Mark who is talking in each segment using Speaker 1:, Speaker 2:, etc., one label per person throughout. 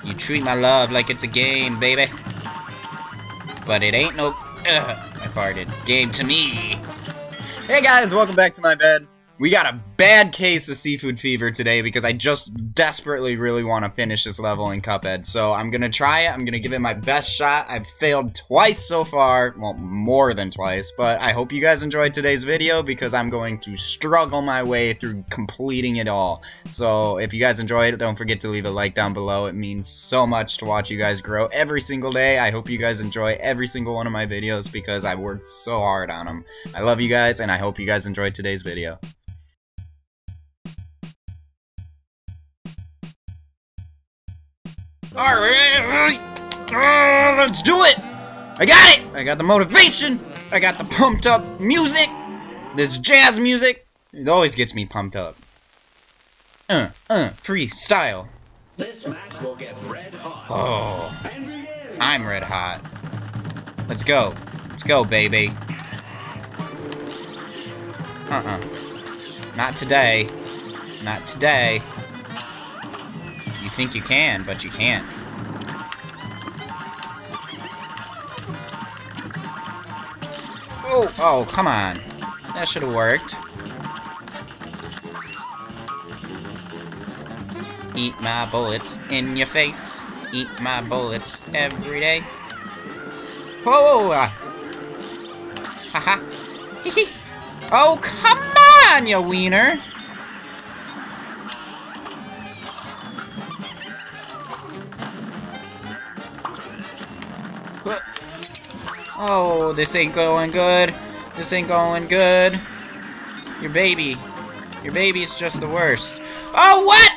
Speaker 1: You treat my love like it's a game, baby. But it ain't no... I farted. Game to me. Hey guys, welcome back to my bed. We got a bad case of seafood fever today because I just desperately really want to finish this level in Cuphead. So I'm gonna try it. I'm gonna give it my best shot. I've failed twice so far. Well, more than twice. But I hope you guys enjoyed today's video because I'm going to struggle my way through completing it all. So if you guys enjoyed it, don't forget to leave a like down below. It means so much to watch you guys grow every single day. I hope you guys enjoy every single one of my videos because I worked so hard on them. I love you guys and I hope you guys enjoyed today's video. Alright, let's do it! I got it! I got the motivation! I got the pumped up music! This jazz music! It always gets me pumped up. Freestyle.
Speaker 2: This match will get red hot.
Speaker 1: Oh, I'm red hot. Let's go. Let's go, baby. Not today. Not today. You think you can, but you can't. Oh, come on. That should have worked. Eat my bullets in your face. Eat my bullets every day. Whoa! Haha. Hee. Oh, come on, you wiener. Oh, this ain't going good. This ain't going good. Your baby's just the worst. Oh, what?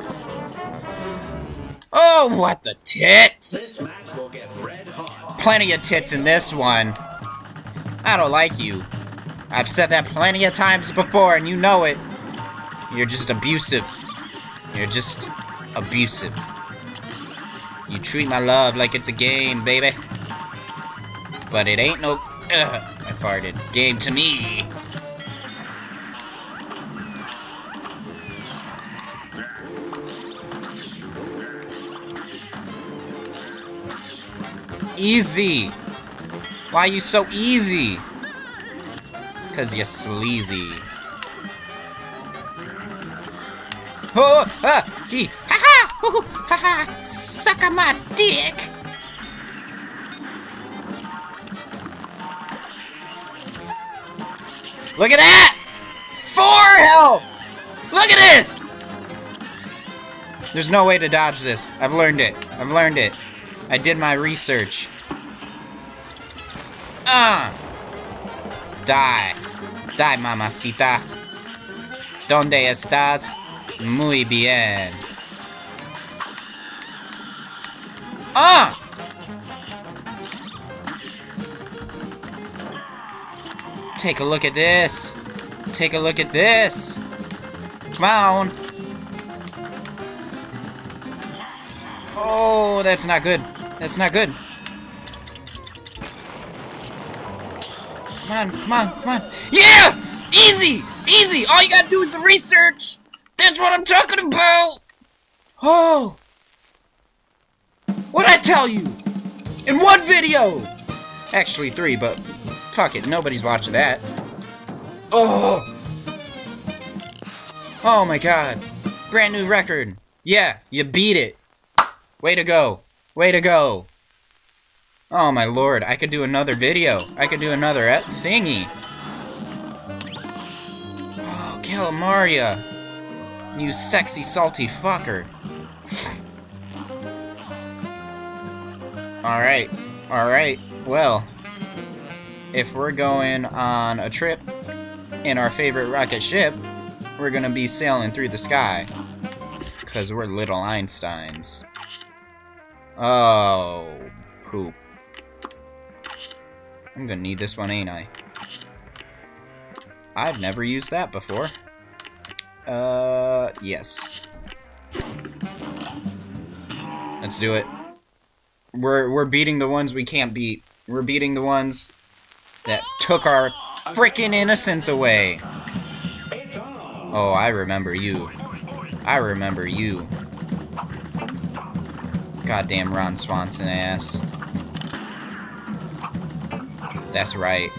Speaker 1: Oh, what the tits? Plenty of tits in this one. I don't like you. I've said that plenty of times before, and you know it. You're just abusive. You're just abusive. You treat my love like it's a game, baby. But it ain't no... I farted. Game to me. Easy. Why are you so easy? It's because you're sleazy. Oh, he, ha-ha, ha-ha, suck on my dick. Look at that! 4 health! Look at this! There's no way to dodge this. I've learned it. I've learned it. I did my research. Die. Die, mamacita. ¿Dónde estás? Muy bien. Take a look at this. Take a look at this. Come on. Oh, that's not good. That's not good. Come on, come on, come on. Yeah! Easy! Easy! All you gotta do is the research! That's what I'm talking about! Oh! What'd I tell you? In one video! Actually 3, but fuck it, nobody's watching that. Oh! Oh my god. Brand new record. Yeah, you beat it. Way to go. Way to go. Oh my lord, I could do another video. I could do another thingy. Oh, Calamaria. You sexy, salty fucker. Alright. Alright. Well, if we're going on a trip in our favorite rocket ship, we're gonna be sailing through the sky. Because we're little Einsteins. Oh, poop. I'm gonna need this one, ain't I? I've never used that before. Yes. Let's do it. We're beating the ones we can't beat. We're beating the ones that took our frickin' innocence away. Oh, I remember you. I remember you. Goddamn Ron Swanson ass. That's right.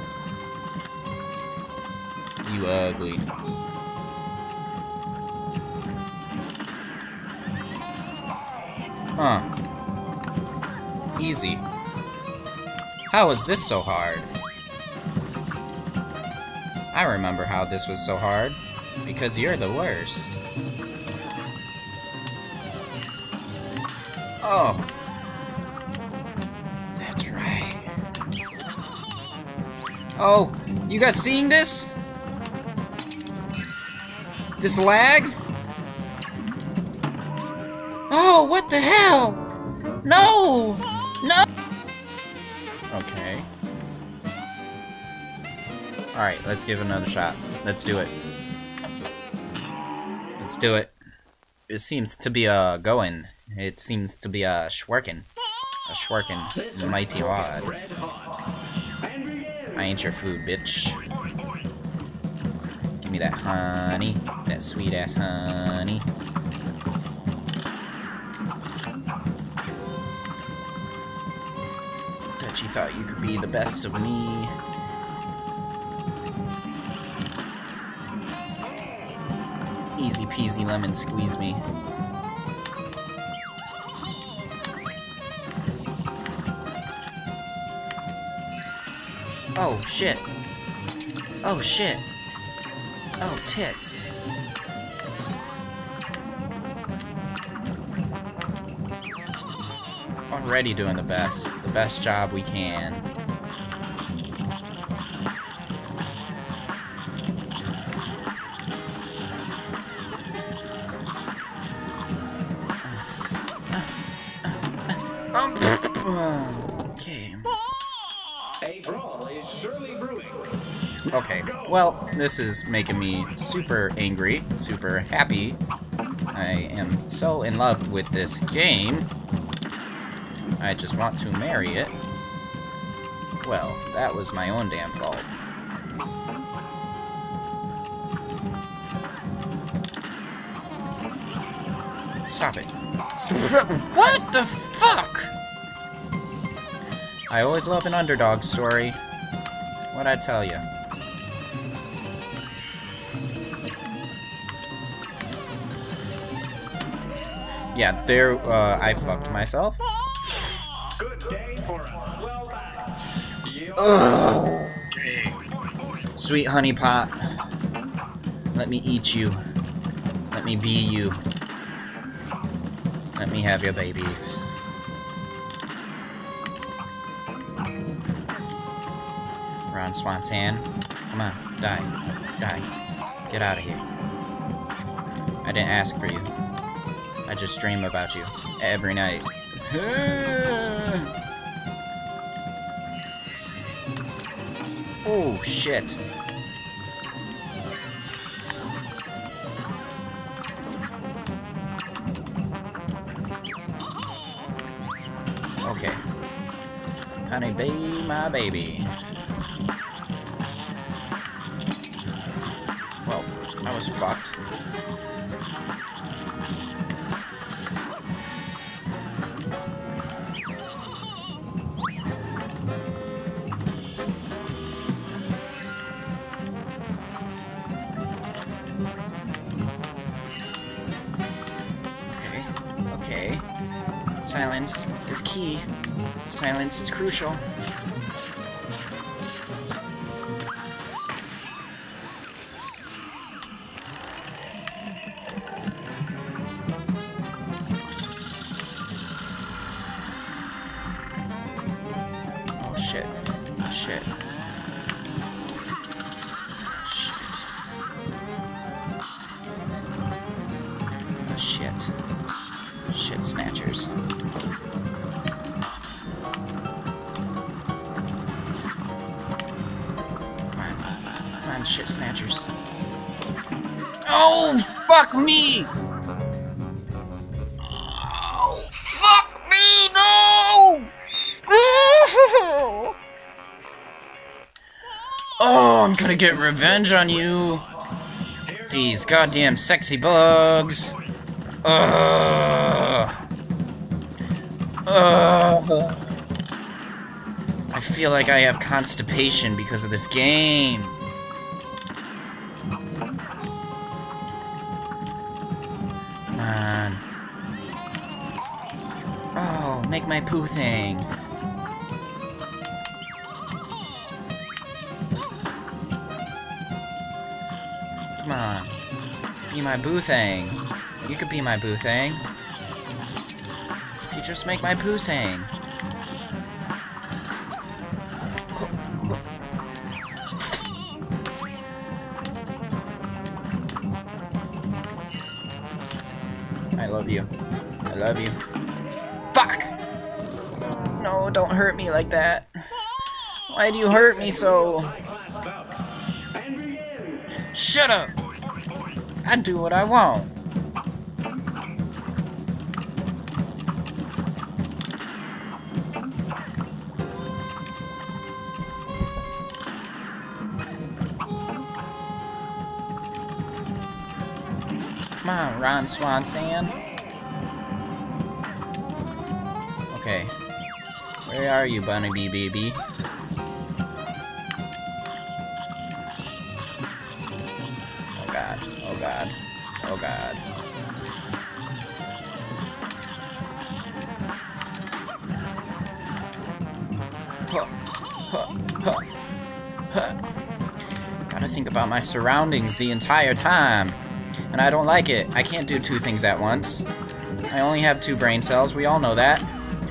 Speaker 1: You ugly. Huh. Easy. How is this so hard? I remember how this was so hard. Because you're the worst. Oh. That's right. Oh, you guys seeing this? This lag? Oh, what the hell? No! No! Okay. Alright, let's give it another shot. Let's do it. Let's do it. It seems to be going. It seems to be schworking. A schworking mighty hard. I ain't your food, bitch. Give me that honey. That sweet ass honey. Bet you thought you could be the best of me. Easy peasy lemon squeeze me. Oh shit. Oh shit. Oh tits. Already doing the best job we can. Okay.
Speaker 2: A brawl is surely brewing.
Speaker 1: Okay, well, this is making me super angry, super happy. I am so in love with this game. I just want to marry it. Well, that was my own damn fault. Stop it. What the fuck? I always love an underdog story. What'd I tell you? Yeah, there, I fucked myself.
Speaker 2: Good day for us. Well done.
Speaker 1: Oh, okay. Sweet honey pot. Let me eat you. Let me be you. Let me have your babies. Ron Swanson. Come on, die. Die. Get out of here. I didn't ask for you. I just dream about you every night. Oh, shit. Okay. Honey, be my baby. Well, I was fucked. Okay. Silence is key. Silence is crucial. Oh shit. Oh shit. Shit. Shit. Shit snatchers. Come on, shit snatchers. Oh, fuck me! Oh, fuck me, no! Oh, I'm gonna get revenge on you. These goddamn sexy bugs. I feel like I have constipation because of this game. Come on. Oh, make my poo thing. Come on. Be my boo thing. You could be my boo thing. If you just make my poo thing. I love you. I love you. Fuck! No, don't hurt me like that. Why do you hurt me so? Shut up! I do what I want. Come on, Ron Swanson. Okay. Where are you, Bunny Bee Baby? Oh god. Oh god. Oh god. Huh. Huh. Huh. Huh. Gotta think about my surroundings the entire time. And I don't like it. I can't do two things at once. I only have 2 brain cells. We all know that.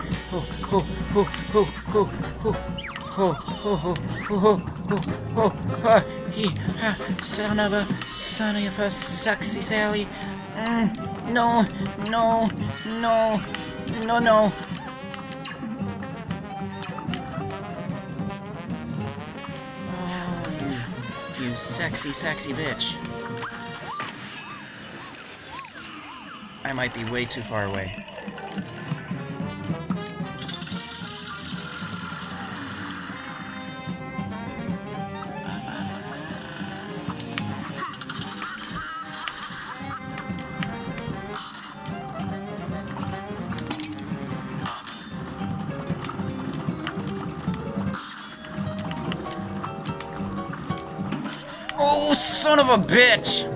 Speaker 1: Son of a sexy Sally. No, no, no, no, no. Oh, you sexy, sexy bitch. I might be way too far away. Oh, son of a bitch!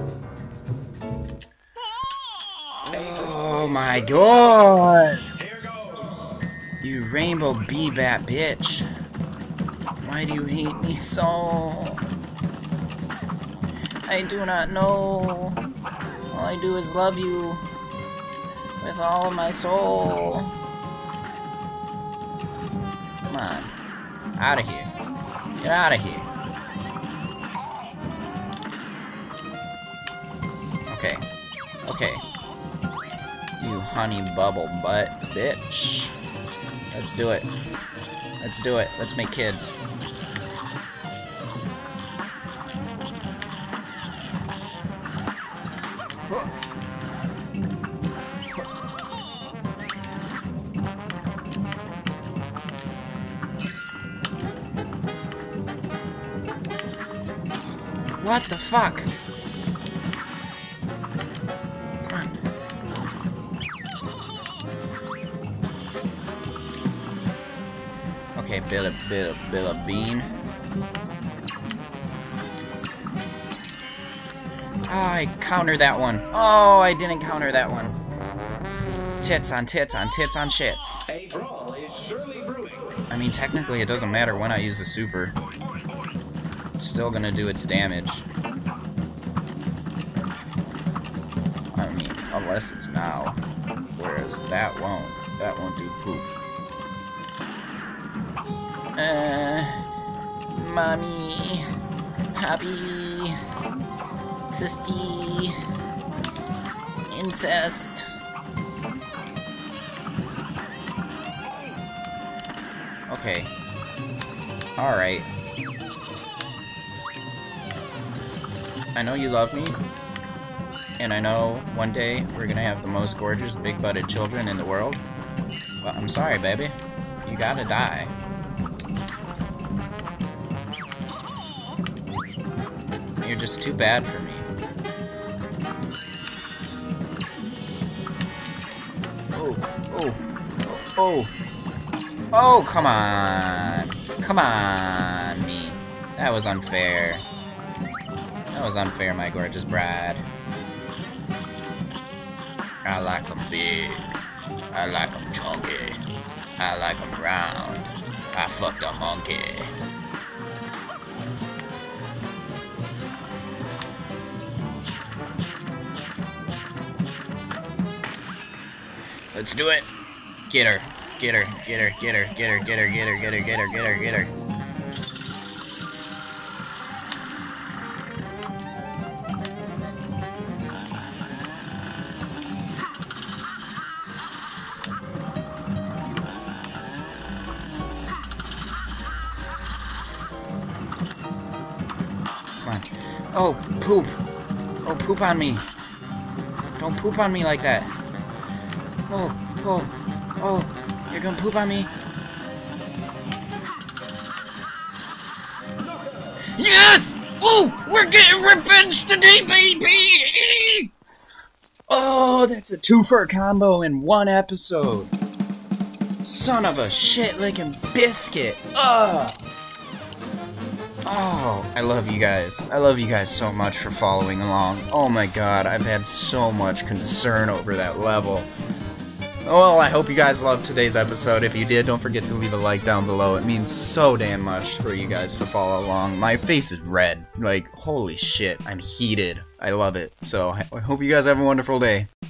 Speaker 1: Oh my god! You rainbow bee bat bitch. Why do you hate me so? I do not know. All I do is love you with all of my soul. Come on. Out of here. Get out of here. Okay. Okay. You honey bubble butt bitch. Let's do it. Let's do it. Let's make kids. What the fuck? Okay, Bill of Bean. Oh, I countered that one. Oh, I didn't counter that one. Tits on tits on tits on shits.
Speaker 2: A brawl is surely brewing.
Speaker 1: I mean, technically, it doesn't matter when I use a super. It's still gonna do its damage. I mean, unless it's now. Whereas that won't. That won't do poop. Mommy, Pappy, Sisty, incest. Okay. Alright. I know you love me, and I know one day we're gonna have the most gorgeous big-butted children in the world, but I'm sorry, baby. You gotta die. You're just too bad for me. Oh, oh, Oh. Oh, come on. Come on, me. That was unfair. That was unfair, my gorgeous bride. I like them big. I like them chunky. I like them round. I fucked a monkey. Let's do it. Get her. Get her. Get her. Get her. Get her. Get her. Get her. Get her. Get her. Get her. Get her. Come on. Oh, poop. Oh, poop on me. Don't poop on me like that. Oh, oh, oh, you're gonna poop on me? Yes! Oh, we're getting revenge today, baby! Oh, that's a 2-for combo in one episode. Son of a shit-licking biscuit. Ugh! Oh, I love you guys. I love you guys so much for following along. Oh my god, I've had so much concern over that level. Well, I hope you guys loved today's episode. If you did, don't forget to leave a like down below. It means so damn much for you guys to follow along. My face is red. Like, holy shit, I'm heated. I love it. So, I hope you guys have a wonderful day.